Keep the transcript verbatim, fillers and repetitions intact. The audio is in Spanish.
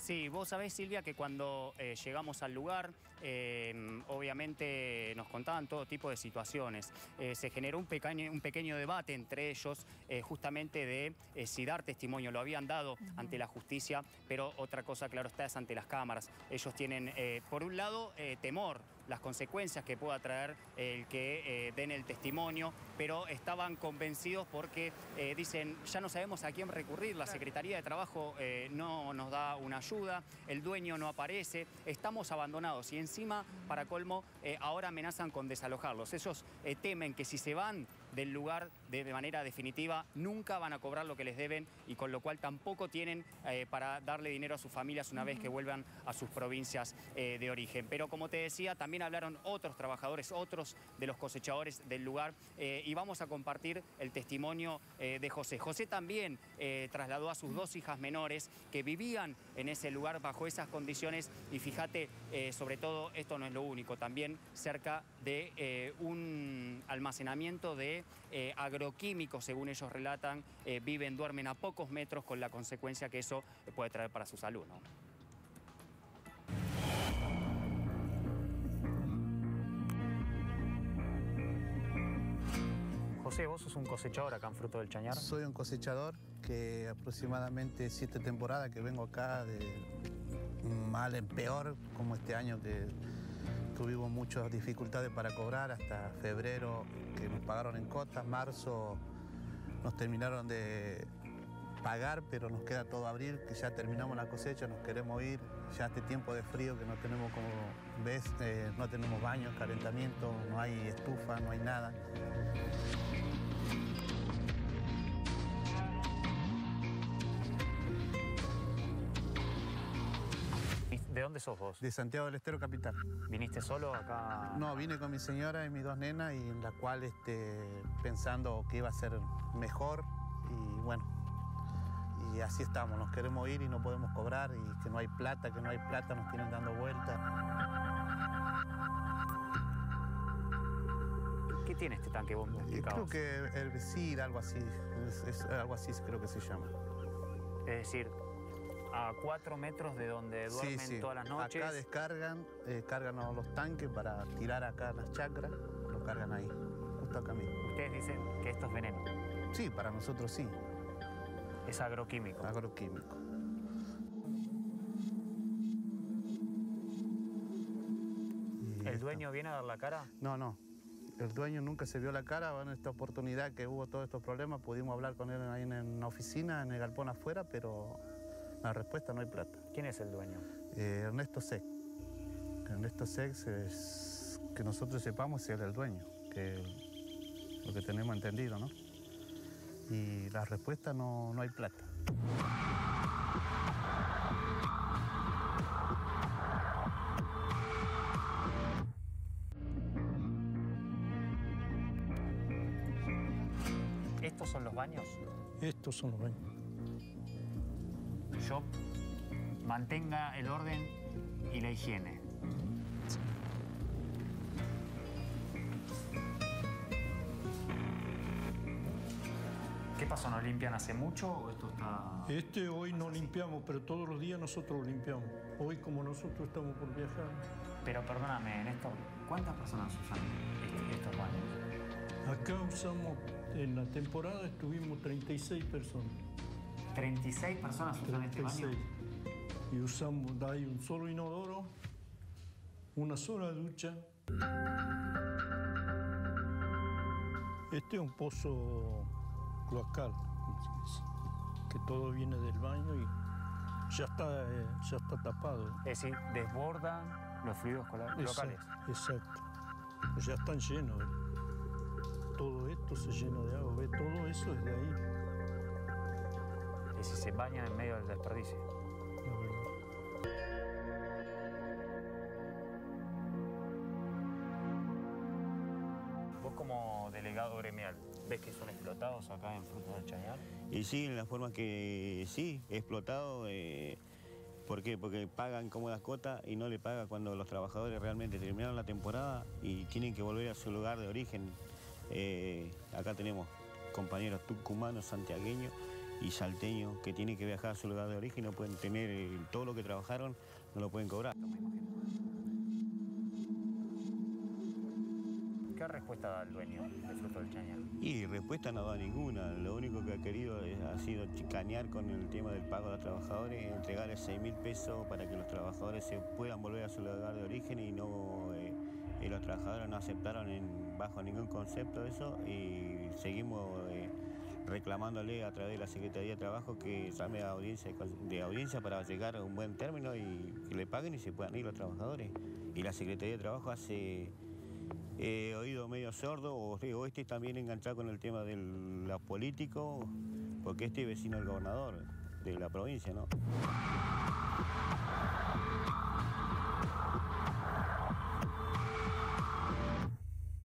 Sí, vos sabés, Silvia, que cuando eh, llegamos al lugar, eh, obviamente nos contaban todo tipo de situaciones. Eh, se generó un pequeño, un pequeño debate entre ellos, eh, justamente de eh, si dar testimonio. Lo habían dado uh-huh. ante la justicia, pero otra cosa, claro está, es ante las cámaras. Ellos tienen, eh, por un lado, eh, temor, las consecuencias que pueda traer el que eh, den el testimonio, pero estaban convencidos porque eh, dicen, ya no sabemos a quién recurrir, la Secretaría de Trabajo eh, no nos da una ayuda, el dueño no aparece, estamos abandonados y encima, para colmo, eh, ahora amenazan con desalojarlos. Ellos eh, temen que si se van del lugar de, de manera definitiva, nunca van a cobrar lo que les deben y con lo cual tampoco tienen eh, para darle dinero a sus familias una uh-huh. vez que vuelvan a sus provincias eh, de origen. Pero como te decía, también hablaron otros trabajadores, otros de los cosechadores del lugar eh, y vamos a compartir el testimonio eh, de José. José también eh, trasladó a sus dos hijas menores que vivían en ese lugar bajo esas condiciones y fíjate, eh, sobre todo, esto no es lo único, también cerca de eh, un almacenamiento de eh, agroquímicos, según ellos relatan, eh, viven, duermen a pocos metros con la consecuencia que eso puede traer para su salud, ¿no? José, vos sos un cosechador acá en Fruto del Chañar. Soy un cosechador que aproximadamente siete temporadas que vengo acá de mal en peor, como este año que tuvimos muchas dificultades para cobrar, hasta febrero que nos pagaron en cotas, marzo nos terminaron de pagar, pero nos queda todo abril, que ya terminamos la cosecha, nos queremos ir, ya este tiempo de frío que no tenemos, como ves, eh, no tenemos baños, calentamiento, no hay estufa, no hay nada. ¿De dónde sos vos? De Santiago del Estero, capital. ¿Viniste solo acá? No, vine con mi señora y mis dos nenas, y en la cual este, pensando que iba a ser mejor, y bueno, y así estamos, nos queremos ir y no podemos cobrar, y que no hay plata, que no hay plata, nos tienen dando vueltas. ¿Qué tiene este tanque bomba? Creo que herbicida, algo así, es, es, algo así creo que se llama. Es decir, a cuatro metros de donde duermen sí, sí. todas las noches. Acá descargan, eh, cargan los tanques para tirar acá las chacras, los cargan ahí, justo acá mismo. Ustedes dicen que esto es veneno. Sí, para nosotros sí. Es agroquímico. Agroquímico. ¿El dueño viene a dar la cara? No, no. El dueño nunca se vio la cara. En esta oportunidad que hubo todos estos problemas, pudimos hablar con él ahí en la oficina, en el galpón afuera, pero la respuesta, no hay plata. ¿Quién es el dueño? Eh, Ernesto Sec. Ernesto Sec, es, que nosotros sepamos, es el dueño, que lo que tenemos entendido, ¿no? Y la respuesta, no, no hay plata. ¿Estos son los baños? Estos son los baños. Yo mantenga el orden y la higiene. ¿Qué pasó? ¿No limpian hace mucho o esto está...? Este hoy no limpiamos, pero todos los días nosotros lo limpiamos. Hoy, como nosotros estamos por viajar. Pero perdóname, en esto, ¿cuántas personas usan este, estos baños? Acá usamos, en la temporada estuvimos treinta y seis personas. ¿treinta y seis personas usan este baño? Y usamos, hay un solo inodoro, una sola ducha. Este es un pozo cloacal, que todo viene del baño y ya está, eh, ya está tapado. Es decir, desbordan los fluidos locales. Exacto. Pues ya están llenos. ¿eh? Todo esto se llena de agua. ¿Ves? Todo eso es de ahí. Es decir, se bañan en medio del desperdicio. La verdad. Vos como delegado gremial, ¿ves que son explotados acá en Fruto del Chañar? Y sí, en la forma que sí, explotado. Eh, ¿Por qué? Porque pagan cómodas cuotas y no le pagan cuando los trabajadores realmente terminaron la temporada y tienen que volver a su lugar de origen. Eh, acá tenemos compañeros tucumanos, santiagueños, y salteños que tienen que viajar a su lugar de origen y no pueden tener eh, todo lo que trabajaron, no lo pueden cobrar. ¿Qué respuesta da el dueño del Fruto del Chañar? Y respuesta no da ninguna, lo único que ha querido es, ha sido chicanear con el tema del pago a los trabajadores, entregarles seis mil pesos para que los trabajadores se puedan volver a su lugar de origen y no eh, y los trabajadores no aceptaron en, bajo ningún concepto eso y seguimos eh, reclamándole a través de la Secretaría de Trabajo que llame a audiencia de audiencia para llegar a un buen término y que le paguen y se puedan ir los trabajadores. Y la Secretaría de Trabajo hace eh, oído medio sordo o, o este también enganchado con el tema de los políticos, porque este es vecino del gobernador de la provincia, ¿no?